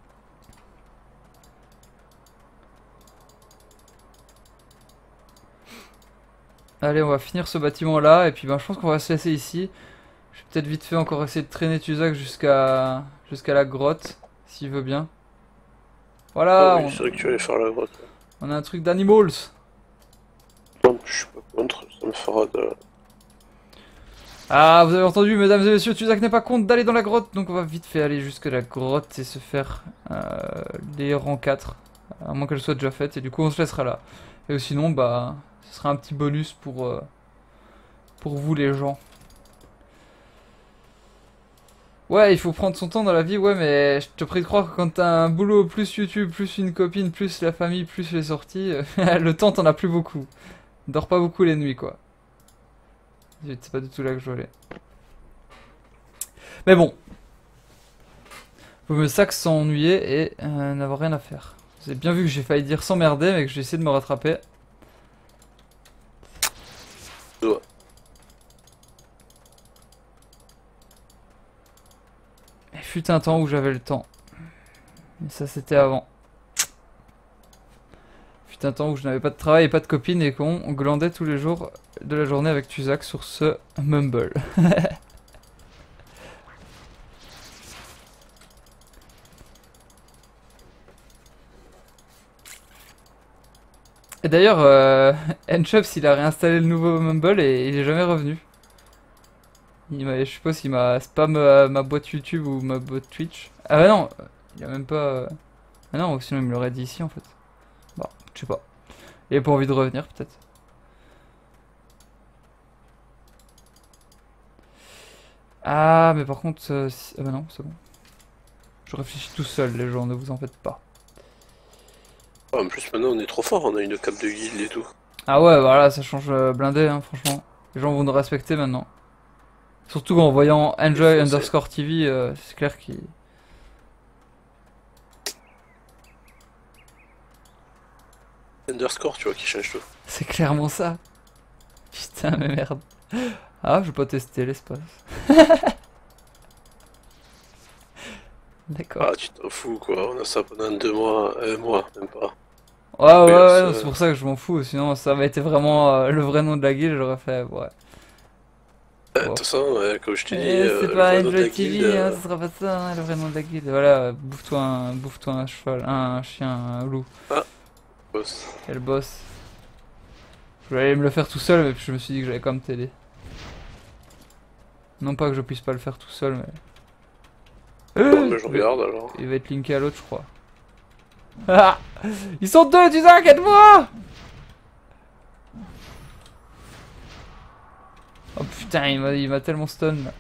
[SPEAKER 1] Allez, on va finir ce bâtiment là et puis ben je pense qu'on va se laisser ici. Je vais peut-être vite fait encore essayer de traîner Tuzak jusqu'à jusqu'à la grotte s'il veut bien.
[SPEAKER 2] Ah
[SPEAKER 1] Voilà,
[SPEAKER 2] oui,
[SPEAKER 1] on,
[SPEAKER 2] c'est vrai que tu allais faire la grotte.
[SPEAKER 1] on a un truc d'animals.
[SPEAKER 2] Non, je suis pas contre, ça me fera de...
[SPEAKER 1] Ah, vous avez entendu, mesdames et messieurs, Tuzak n'est pas contre d'aller dans la grotte, donc on va vite fait aller jusque la grotte et se faire euh, les rangs quatre, à moins qu'elle soit déjà faite, et du coup on se laissera là. Et sinon, bah, ce sera un petit bonus pour, euh, pour vous les gens. Ouais, il faut prendre son temps dans la vie, ouais, mais je te prie de croire que quand t'as un boulot, plus YouTube, plus une copine, plus la famille, plus les sorties, le temps t'en as plus beaucoup. Dors pas beaucoup les nuits, quoi. C'est pas du tout là que je voulais. Mais bon. Vaut mieux ça que s'ennuyer et euh, n'avoir rien à faire. Vous avez bien vu que j'ai failli dire s'emmerder, mais que j'ai essayé de me rattraper.
[SPEAKER 2] Ouais.
[SPEAKER 1] Il fut un temps où j'avais le temps. Et ça, c'était avant. Il fut un temps où je n'avais pas de travail et pas de copine et qu'on glandait tous les jours de la journée avec Tuzak sur ce Mumble. Et d'ailleurs, euh, Nchops il a réinstallé le nouveau Mumble et il est jamais revenu. Il m'a, je suppose qu'il m'a spam euh, ma boîte YouTube ou ma boîte Twitch. Ah bah non, il a même pas... euh, Ah non, sinon il me l'aurait dit ici en fait. Bon, je sais pas. Il a pas envie de revenir peut-être. Ah mais par contre... euh, si- Ah bah non, c'est bon. Je réfléchis tout seul les gens, ne vous en faites pas.
[SPEAKER 2] Ah, en plus, maintenant, on est trop fort, on a une cape de guild et tout.
[SPEAKER 1] Ah ouais, voilà, ça change euh, blindé, hein, franchement. Les gens vont nous respecter maintenant. Surtout en voyant Enjoy
[SPEAKER 2] Foncé.
[SPEAKER 1] underscore T V, euh, c'est clair qu'il...
[SPEAKER 2] Underscore, tu vois, qui change tout.
[SPEAKER 1] C'est clairement ça. Putain, mais merde. Ah, je vais pas tester l'espace. D'accord.
[SPEAKER 2] Ah, tu t'en fous, quoi. On a ça pendant deux mois, un mois, même pas.
[SPEAKER 1] Ouais, ouais,
[SPEAKER 2] Oui,
[SPEAKER 1] ouais,
[SPEAKER 2] ça-
[SPEAKER 1] non, c'est pour ça que je m'en fous. Sinon, ça avait été vraiment euh, le vrai nom de la guilde, j'aurais fait, ouais.
[SPEAKER 2] Euh, De
[SPEAKER 1] Bon.
[SPEAKER 2] toute façon, euh, comme je t'ai dit,
[SPEAKER 1] Eh,
[SPEAKER 2] euh,
[SPEAKER 1] c'est
[SPEAKER 2] le
[SPEAKER 1] pas
[SPEAKER 2] vrai nom de la
[SPEAKER 1] Enjoy T V,
[SPEAKER 2] guilde,
[SPEAKER 1] hein,
[SPEAKER 2] euh,
[SPEAKER 1] ce sera pas ça, hein, le vrai nom de la guilde. Voilà, euh, bouffe-toi un, bouffe-toi un cheval, un chien, un loup.
[SPEAKER 2] boss.
[SPEAKER 1] Quel boss. Je voulais aller me le faire tout seul, mais puis je me suis dit que j'allais quand même t'aider. Non pas que je puisse pas le faire tout seul, mais...
[SPEAKER 2] Bon, mais je regarde alors.
[SPEAKER 1] Il va être linké à l'autre, je crois. Ah, ils sont deux, Tuzak, aide-moi! Oh putain, il m'a il m'a tellement stun là.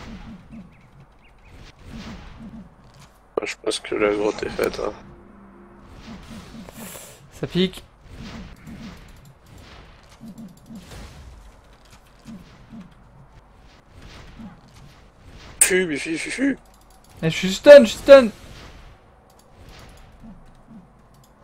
[SPEAKER 2] Moi, je pense que la grotte est faite. Hein.
[SPEAKER 1] Ça pique.
[SPEAKER 2] Fufu, Bifi, fufu.
[SPEAKER 1] Eh, je suis stun, je suis stun!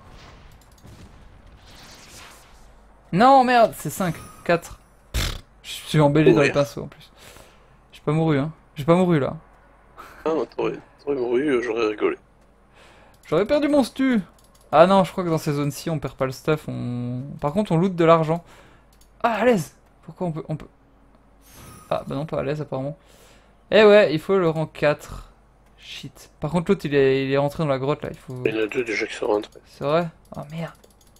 [SPEAKER 1] Non, merde, c'est cinq, quatre. Je suis embellé dans les
[SPEAKER 2] Mourir.
[SPEAKER 1] pinceaux en plus. J'ai pas mouru, hein. J'ai pas mouru là.
[SPEAKER 2] Ah, t'aurais t'aurais mouru, j'aurais rigolé.
[SPEAKER 1] J'aurais perdu mon stu. Ah non, je crois que dans ces zones-ci, on perd pas le stuff. On... Par contre, on loot de l'argent. Ah, à l'aise. Pourquoi on peut, on peut... Ah, bah non, pas à l'aise apparemment. Eh ouais, il faut le rang quatre. Shit. Par contre, l'autre, il est, il est rentré dans la grotte là. Il faut...
[SPEAKER 2] Il y en a deux déjà qui sont rentrés.
[SPEAKER 1] C'est vrai? Oh merde.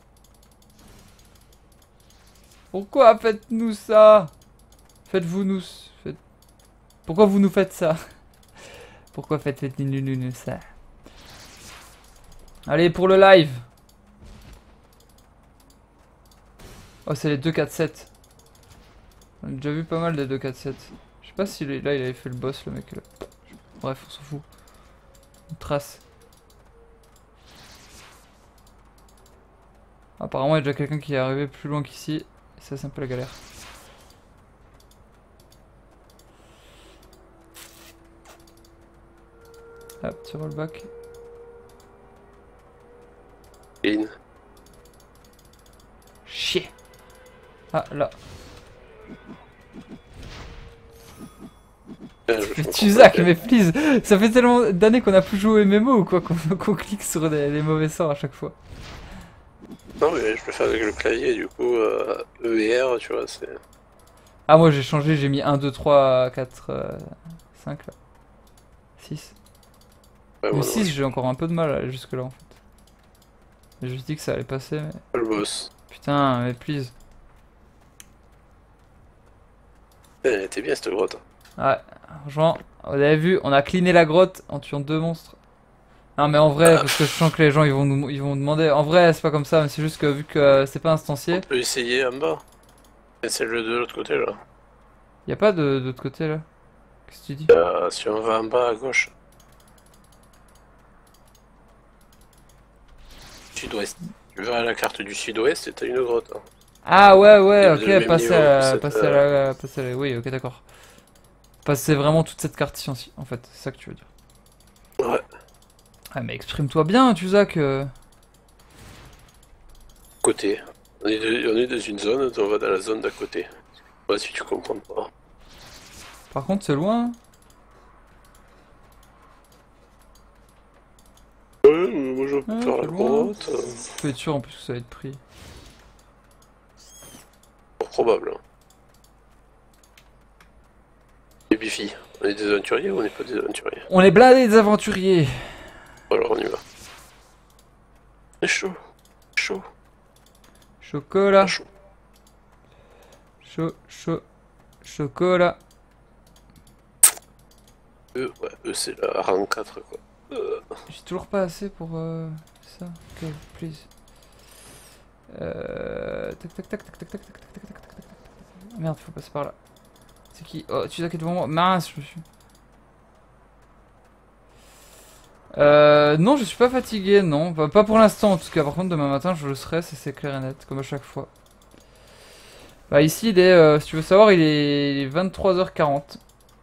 [SPEAKER 1] Pourquoi faites-nous ça? Faites-vous nous... Faites... Pourquoi vous nous faites ça? Pourquoi faites-nous ça? Allez, pour le live. Oh, c'est les deux quatre sept. On a déjà vu pas mal des deux quatre sept. Je sais pas si là, il avait fait le boss, le mec. Là. Bref, on s'en fout. On trace. Apparemment, il y a déjà quelqu'un qui est arrivé plus loin qu'ici. Et ça, c'est un peu la galère. Ah, petit rollback.
[SPEAKER 2] Clean.
[SPEAKER 1] Chier. Ah, là.
[SPEAKER 2] Ah, je
[SPEAKER 1] Mais
[SPEAKER 2] me
[SPEAKER 1] Tuzak,
[SPEAKER 2] comprends.
[SPEAKER 1] mais please. Ça fait tellement d'années qu'on a plus joué au M M O ou quoi qu'on qu'on clique sur des, des mauvais sorts à chaque fois.
[SPEAKER 2] Non, mais je peux faire avec le clavier, du coup, euh, E et R, tu vois, c'est.
[SPEAKER 1] Ah, moi j'ai changé, j'ai mis un, deux, trois, quatre, cinq là. six.
[SPEAKER 2] Ouais,
[SPEAKER 1] Le
[SPEAKER 2] moi, non,
[SPEAKER 1] six,
[SPEAKER 2] je
[SPEAKER 1] j'ai encore un peu de mal à aller jusque là en fait. J'ai juste dit que ça allait passer, mais.
[SPEAKER 2] pas le boss.
[SPEAKER 1] Putain, mais please.
[SPEAKER 2] Eh, Elle était bien cette grotte.
[SPEAKER 1] Ouais, franchement, vous avez vu, on a cleané la grotte en tuant deux monstres. Non, mais en vrai, parce que je sens que les gens ils vont nous ils vont demander. En vrai, c'est pas comme ça, mais c'est juste que vu que euh, c'est pas instancié,
[SPEAKER 2] On peut essayer en bas. Et c'est le de l'autre côté là.
[SPEAKER 1] y a pas de d'autre côté là. Qu'est-ce que tu dis?
[SPEAKER 2] Euh, si on va en bas à gauche. Sud-ouest. Tu vas à la carte du sud-ouest et t'as une grotte. Hein.
[SPEAKER 1] Ah ouais, ouais,
[SPEAKER 2] Et vous avez le
[SPEAKER 1] ok,
[SPEAKER 2] même
[SPEAKER 1] passer
[SPEAKER 2] niveau
[SPEAKER 1] à
[SPEAKER 2] que
[SPEAKER 1] la.
[SPEAKER 2] cette,
[SPEAKER 1] Passer à
[SPEAKER 2] euh,
[SPEAKER 1] la. Passer à la. Oui, ok, d'accord. Passer vraiment toute cette carte ci en fait, c'est ça que tu veux dire.
[SPEAKER 2] Ouais.
[SPEAKER 1] Ah, mais exprime-toi bien, Tuzak. euh.
[SPEAKER 2] Côté. On est, de- on est dans une zone, on va dans la zone d'à côté. Ouais, si tu comprends pas.
[SPEAKER 1] Par contre, c'est loin.
[SPEAKER 2] Ouais, mais moi je vais
[SPEAKER 1] Ah,
[SPEAKER 2] faire
[SPEAKER 1] c'est
[SPEAKER 2] la
[SPEAKER 1] loin.
[SPEAKER 2] grotte. euh,
[SPEAKER 1] Tu peux être sûr en plus que ça va être pris.
[SPEAKER 2] Probable. Hein. Et Bifi, on est des aventuriers ou on n'est pas des aventuriers?
[SPEAKER 1] On est blindés des aventuriers.
[SPEAKER 2] Alors on y va. C'est chaud. Chaud.
[SPEAKER 1] Chocolat.
[SPEAKER 2] Pas chaud.
[SPEAKER 1] Chaud, chaud. Chocolat.
[SPEAKER 2] Eux, ouais, eux c'est la rang quatre quoi. Euh,
[SPEAKER 1] J'ai toujours pas assez pour euh, ça. Ok, please. Euh... Tac tac tac tac tac tac tac tac tac tac tac tac. Merde, faut passer par là. C'est qui? Oh, Tuzak est devant moi. Mince, je me suis. Euh, non, je suis pas fatigué, non. Pas, pas pour l'instant, en tout cas. Par contre, demain matin, je le serai, ça c'est clair et net, comme à chaque fois. Bah, ici, il est, euh, si tu veux savoir, il est, il est vingt-trois heures quarante.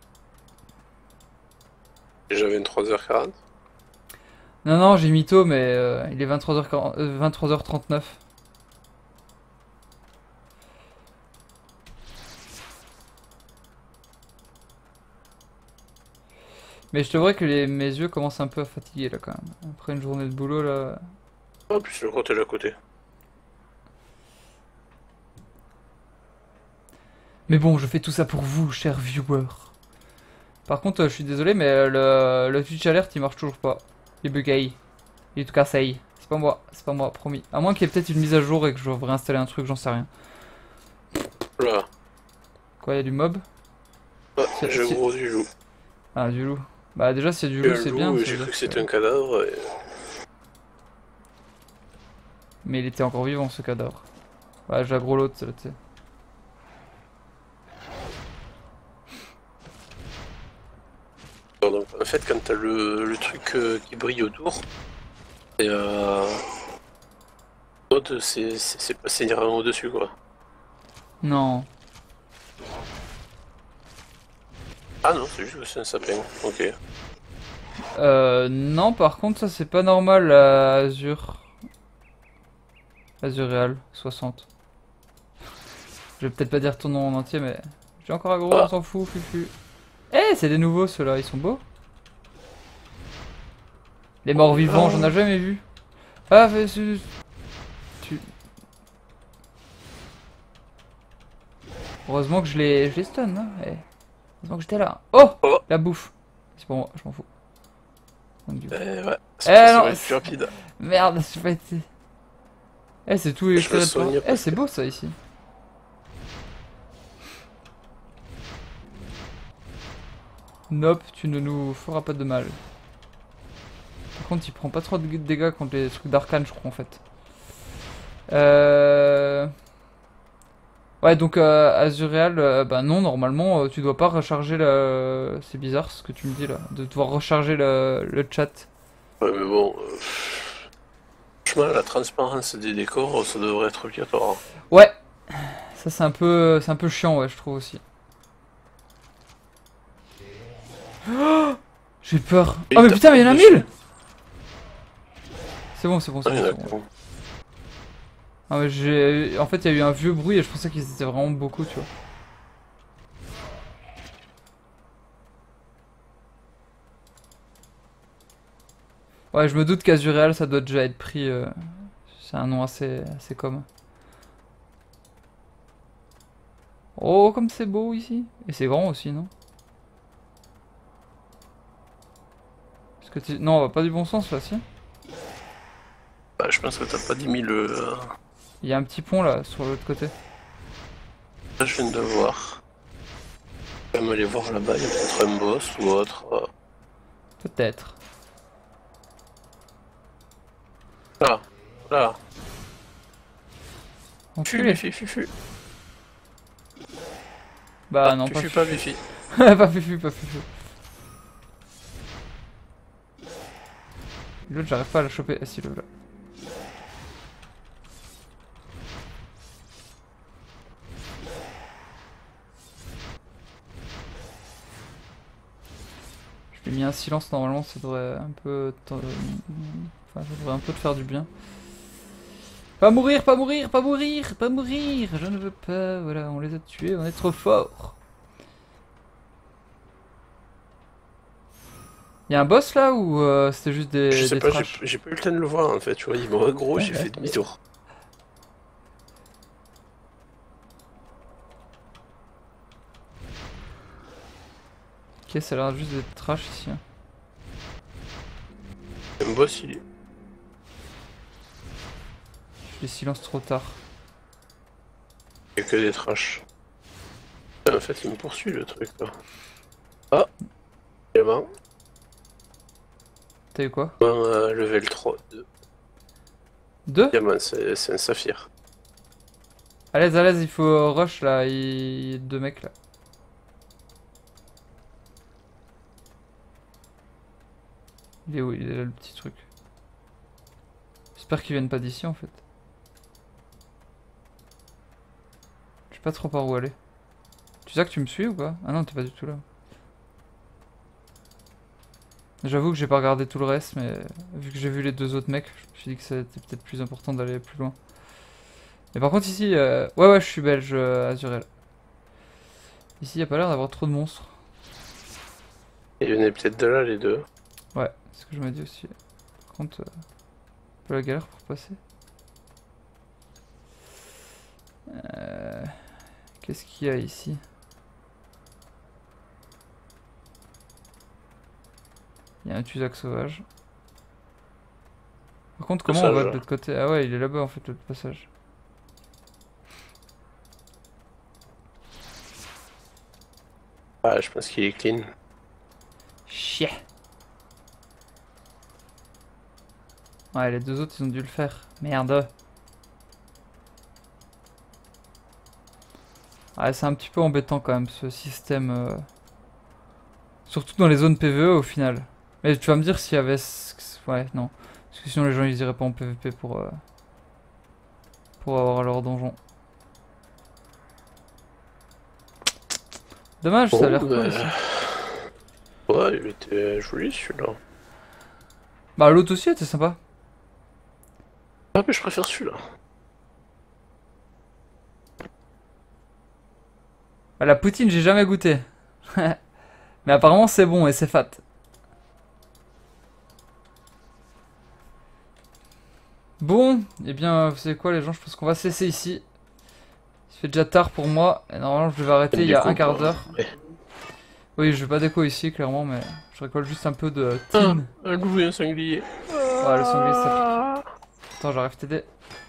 [SPEAKER 2] Déjà vingt-trois heures quarante.
[SPEAKER 1] Non, non, j'ai mytho, mais euh, il est vingt-trois heures quarante, euh, vingt-trois heures trente-neuf. Mais je te vois que les, mes yeux commencent un peu à fatiguer là quand même. Après une journée de boulot là.
[SPEAKER 2] En plus le grotte est là à côté.
[SPEAKER 1] Mais bon, je fais tout ça pour vous, chers viewers. Par contre, euh, je suis désolé, mais euh, le, le Twitch alert il marche toujours pas. Il est bugué. Il est tout cassé. C'est pas moi, c'est pas moi, promis. À moins qu'il y ait peut-être une mise à jour et que je dois réinstaller un truc, j'en sais rien.
[SPEAKER 2] Là.
[SPEAKER 1] Quoi, il y a du mob?
[SPEAKER 2] Ah,
[SPEAKER 1] C'est-
[SPEAKER 2] j'ai un
[SPEAKER 1] c'est-
[SPEAKER 2] gros du loup.
[SPEAKER 1] Ah, du loup. Bah, déjà, s'il y a du
[SPEAKER 2] J'ai
[SPEAKER 1] loup,
[SPEAKER 2] un
[SPEAKER 1] c'est
[SPEAKER 2] loup,
[SPEAKER 1] bien.
[SPEAKER 2] et
[SPEAKER 1] ça
[SPEAKER 2] j'ai
[SPEAKER 1] veut
[SPEAKER 2] cru
[SPEAKER 1] dire
[SPEAKER 2] que c'était
[SPEAKER 1] que-
[SPEAKER 2] un cadavre et...
[SPEAKER 1] Mais il était encore vivant ce cadavre. Ouais, j'aggro l'autre, là, tu sais.
[SPEAKER 2] Alors, donc, en fait, quand t'as le, le truc euh, qui brille autour, c'est euh... l'autre, c'est c'est- c'est passé directement au-dessus, quoi.
[SPEAKER 1] Non.
[SPEAKER 2] Ah non, c'est juste que c'est un sapin. Ok.
[SPEAKER 1] Euh, non, par contre, ça c'est pas normal, la Azure. Azure Real, soixante. Je vais peut-être pas dire ton nom en entier, mais... J'ai encore un gros,
[SPEAKER 2] Ah.
[SPEAKER 1] on s'en fout, fufu. Eh, c'est des nouveaux ceux-là, ils sont beaux. Les morts vivants, j'en ai jamais vu. Ah, fais... Tu... Heureusement que je les, je les stun, hein. Eh. Heureusement que j'étais là. Oh,
[SPEAKER 2] Oh.
[SPEAKER 1] la bouffe. C'est pour moi, je m'en fous. Donc, du coup...
[SPEAKER 2] Eh ouais,
[SPEAKER 1] Eh
[SPEAKER 2] c'est
[SPEAKER 1] non,
[SPEAKER 2] plus rapide.
[SPEAKER 1] Merde, j'ai pas été... Eh, c'est tout les
[SPEAKER 2] Je me
[SPEAKER 1] squelettes.
[SPEAKER 2] soigne
[SPEAKER 1] Eh,
[SPEAKER 2] parce
[SPEAKER 1] c'est
[SPEAKER 2] que-
[SPEAKER 1] beau ça ici. Nope, tu ne nous feras pas de mal. Par contre, il prend pas trop de dégâts contre les trucs d'arcane, je crois, en fait. Euh... Ouais, donc euh, Azuriel, euh, bah non, normalement, euh, tu dois pas recharger le... C'est bizarre ce que tu me dis là, de devoir recharger le, le chat.
[SPEAKER 2] Ouais, mais bon... euh, Franchement, la transparence des décors, ça devrait être obligatoire.
[SPEAKER 1] Ouais, ça c'est un peu, c'est un peu chiant, ouais, je trouve aussi. Oh, j'ai peur.
[SPEAKER 2] Oui,
[SPEAKER 1] Oh mais
[SPEAKER 2] t'as
[SPEAKER 1] putain, mais il y en a
[SPEAKER 2] dessus.
[SPEAKER 1] mille. C'est bon, c'est bon, c'est
[SPEAKER 2] Ah,
[SPEAKER 1] bon.
[SPEAKER 2] il y en a
[SPEAKER 1] c'est bon.
[SPEAKER 2] beaucoup.
[SPEAKER 1] Ah, mais j'ai... En fait, il y a eu un vieux bruit et je pensais qu'ils étaient vraiment beaucoup, tu vois. Ouais, je me doute qu'Azuriel, ça doit déjà être pris. euh, C'est un nom assez, assez commun. Oh, comme c'est beau ici. Et c'est grand aussi, non? Est-ce que tu... Non, on va pas du bon sens là, si.
[SPEAKER 2] Bah, je pense que t'as pas dix mille... Euh...
[SPEAKER 1] Il y a un petit pont là, sur l'autre côté.
[SPEAKER 2] Là, je viens de voir. Je vais aller voir là-bas, il y a peut-être un boss ou autre. euh.
[SPEAKER 1] Peut-être.
[SPEAKER 2] Là, là.
[SPEAKER 1] Enculé.
[SPEAKER 2] Fufu, fufu.
[SPEAKER 1] Bah
[SPEAKER 2] Ah,
[SPEAKER 1] non,
[SPEAKER 2] tu
[SPEAKER 1] pas
[SPEAKER 2] fuis
[SPEAKER 1] fufu.
[SPEAKER 2] pas, Fifi.
[SPEAKER 1] Pas fufu, pas fufu. L'autre, j'arrive pas à la choper. Ah si, le là. Je lui ai mis un silence, normalement, ça devrait un peu... t'en- Enfin, ça devrait un peu te faire du bien. Pas mourir, pas mourir, pas mourir, pas mourir. Je ne veux pas, voilà, on les a tués, on est trop forts. Y'a un boss là ou euh, c'était juste des,
[SPEAKER 2] Je sais
[SPEAKER 1] des
[SPEAKER 2] pas,
[SPEAKER 1] trash?
[SPEAKER 2] j'ai j'ai pas eu le temps de le voir en fait, tu vois, il m'a gros, j'ai
[SPEAKER 1] Ouais, ouais.
[SPEAKER 2] fait demi-tour.
[SPEAKER 1] Ok, ça a l'air juste d'être trash ici. Hein.
[SPEAKER 2] Un boss, il est...
[SPEAKER 1] Je les silence trop tard.
[SPEAKER 2] Il y a que des trash. En fait, il me poursuit le truc là. Ah, diamant.
[SPEAKER 1] T'as eu quoi?
[SPEAKER 2] Diamant euh, level trois. deux.
[SPEAKER 1] Deux?
[SPEAKER 2] Diamant, c'est c'est un saphir.
[SPEAKER 1] À l'aise, à l'aise, il faut rush là, il y a deux mecs là. Il est où? Il est là le petit truc. J'espère qu'ils viennent pas d'ici en fait. Je sais pas trop par où aller. Tu sais que tu me suis ou pas? Ah non, t'es pas du tout là. J'avoue que j'ai pas regardé tout le reste, mais vu que j'ai vu les deux autres mecs, je me suis dit que c'était peut-être plus important d'aller plus loin. Mais par contre ici, euh... ouais ouais, je suis belge, euh, Azuriel. Ici, y a pas l'air d'avoir trop de monstres.
[SPEAKER 2] Il y en a peut-être de là les deux.
[SPEAKER 1] Ouais, c'est ce que je me dis aussi. Par contre, euh, un peu la galère pour passer. Euh... Qu'est-ce qu'il y a ici? Il y a un Tuzak sauvage. Par contre, comment on va de l'autre côté? Ah ouais, il est là-bas en fait, l'autre passage.
[SPEAKER 2] Ah, je pense qu'il est clean.
[SPEAKER 1] Chier. Ouais, les deux autres, ils ont dû le faire. Merde. Ouais, c'est un petit peu embêtant quand même, ce système. Euh... Surtout dans les zones P V E au final. Mais tu vas me dire s'il y avait... Ouais, non. Parce que sinon les gens ils iraient pas en P V P pour... Euh... Pour avoir leur donjon. Dommage, ça a l'air cool aussi.
[SPEAKER 2] Ouais, il était joli celui-là.
[SPEAKER 1] Bah l'autre aussi était sympa.
[SPEAKER 2] Ah mais je préfère celui-là.
[SPEAKER 1] Ah, la poutine, j'ai jamais goûté. Mais apparemment, c'est bon et c'est fat. Bon, et eh bien, vous savez quoi, les gens, je pense qu'on va se laisser ici. Il fait déjà tard pour moi. Et normalement, je devais arrêter il y a un quart d'heure.
[SPEAKER 2] Ouais.
[SPEAKER 1] Oui, je vais pas déco ici, clairement, mais je récolte juste un peu de
[SPEAKER 2] Ah,
[SPEAKER 1] tin.
[SPEAKER 2] un loup et un sanglier.
[SPEAKER 1] Ouais, le sanglier, ça pique. Attends, j'arrive à t'aider.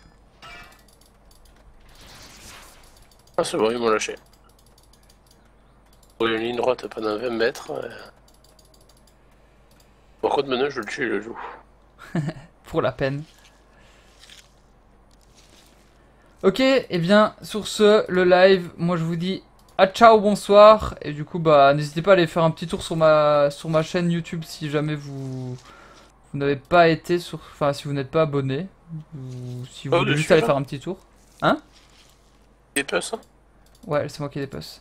[SPEAKER 2] Ah, c'est bon, ils m'ont lâché. Pour une ligne droite pendant vingt mètres. Ouais. Par contre, maintenant, je le tue, le loup.
[SPEAKER 1] Pour la peine. Ok, et eh bien, sur ce, le live, moi je vous dis à ciao, bonsoir. Et du coup, bah, n'hésitez pas à aller faire un petit tour sur ma, sur ma chaîne YouTube si jamais vous, vous n'avez pas été sur. Enfin, si vous n'êtes pas abonné. Ou si vous
[SPEAKER 2] Oh,
[SPEAKER 1] voulez
[SPEAKER 2] je
[SPEAKER 1] juste
[SPEAKER 2] suis
[SPEAKER 1] aller
[SPEAKER 2] là.
[SPEAKER 1] faire un petit tour. Hein?
[SPEAKER 2] Des puces, hein?
[SPEAKER 1] Ouais, c'est moi qui ai des puces.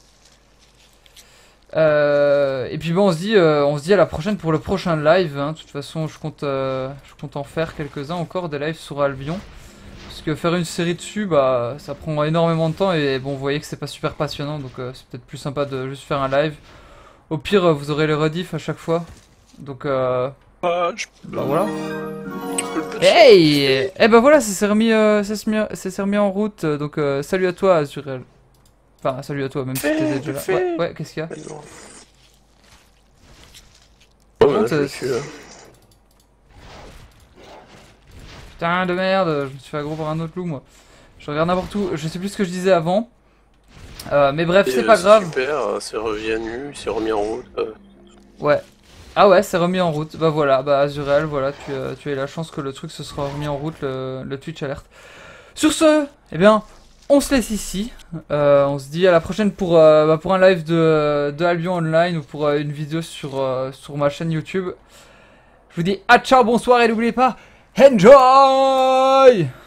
[SPEAKER 1] Euh, et puis bon, on se dit, euh, on se dit à la prochaine pour le prochain live. Hein. De toute façon, je compte, euh, je compte en faire quelques-uns encore des lives sur Albion. Parce que faire une série dessus, bah, ça prend énormément de temps et bon, vous voyez que c'est pas super passionnant, donc euh, c'est peut-être plus sympa de juste faire un live. Au pire, euh, vous aurez les rediffs à chaque fois. Donc, euh,
[SPEAKER 2] Ah, je
[SPEAKER 1] bah voilà.
[SPEAKER 2] je peux le passer.
[SPEAKER 1] Hey! Eh ben voilà, ça s'est remis, euh, ça s'est mis- ça s'est remis en route. euh, Donc, euh, salut à toi, Azurel. Enfin, salut à toi, même si
[SPEAKER 2] Fais,
[SPEAKER 1] t'étais déjà là.
[SPEAKER 2] fais.
[SPEAKER 1] Ouais, ouais, qu'est-ce qu'il y a?
[SPEAKER 2] Ah, non.
[SPEAKER 1] Par
[SPEAKER 2] Oh, maintenant,
[SPEAKER 1] contre,
[SPEAKER 2] je
[SPEAKER 1] euh,
[SPEAKER 2] le tue, là.
[SPEAKER 1] putain de merde, je me suis fait aggro par un autre loup, moi. Je regarde n'importe où, je sais plus ce que je disais avant. Euh, mais bref,
[SPEAKER 2] Et,
[SPEAKER 1] c'est
[SPEAKER 2] euh,
[SPEAKER 1] pas grave.
[SPEAKER 2] Super, euh, c'est revenu, c'est remis en route. euh.
[SPEAKER 1] Ouais. Ah ouais, c'est remis en route. Bah voilà, bah Azurel, voilà, tu, euh, tu as eu la chance que le truc se sera remis en route, le, le Twitch alert. Sur ce, eh bien, on se laisse ici. Euh, on se dit à la prochaine pour, euh, bah, pour un live de, de Albion Online ou pour euh, une vidéo sur, euh, sur ma chaîne YouTube. Je vous dis à ciao, bonsoir et n'oubliez pas, enjoy!